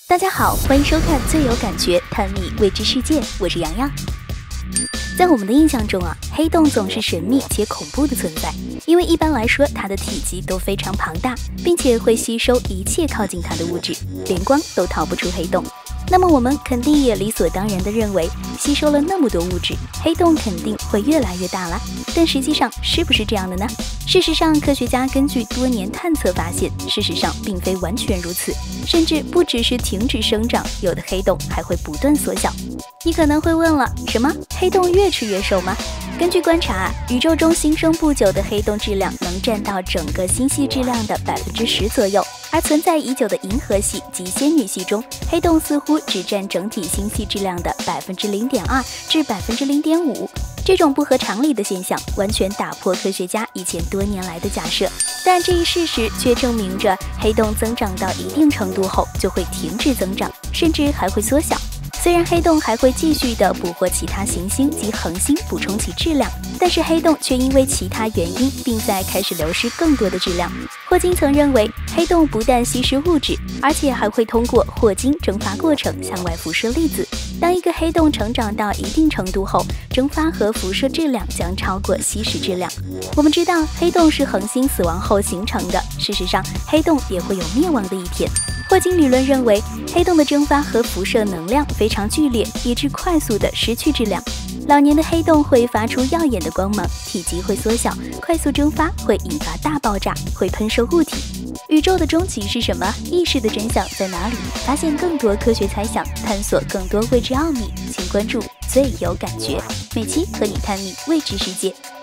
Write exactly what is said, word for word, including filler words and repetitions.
大家好，欢迎收看最有感觉探秘未知世界，我是洋洋。在我们的印象中啊，黑洞总是神秘且恐怖的存在，因为一般来说它的体积都非常庞大，并且会吸收一切靠近它的物质，连光都逃不出黑洞。那么我们肯定也理所当然地认为，吸收了那么多物质，黑洞肯定会越来越大了。但实际上是不是这样的呢？事实上，科学家根据多年探测发现，事实上并非完全如此，甚至不只是停止生长，有的黑洞还会不断缩小。你可能会问了，什么？黑洞越吃越瘦吗？根据观察啊，宇宙中新生不久的黑洞质量能占到整个星系质量的百分之十左右，而存在已久的银河系及仙女系中，黑洞似乎只占整体星系质量的百分之零点二至百分之零点五。这种不合常理的现象完全打破科学家以前多年来的假设，但这一事实却证明着黑洞增长到一定程度后就会停止增长，甚至还会缩小。虽然黑洞还会继续地捕获其他行星及恒星补充其质量，但是黑洞却因为其他原因，并在开始流失更多的质量。霍金曾认为，黑洞不但吸食物质，而且还会通过霍金蒸发过程向外辐射粒子。当一个黑洞成长到一定程度后，蒸发和辐射质量将超过吸食质量。我们知道黑洞是恒星死亡后形成的，事实上黑洞也会有灭亡的一天。霍金理论认为，黑洞的蒸发和辐射能量非常剧烈，以致快速地失去质量。老年的黑洞会发出耀眼的光芒，体积会缩小，快速蒸发会引发大爆炸，会喷射物体。宇宙的终极是什么？意识的真相在哪里？发现更多科学猜想，探索更多未知奥秘，请关注最有感觉，每期和你探秘未知世界。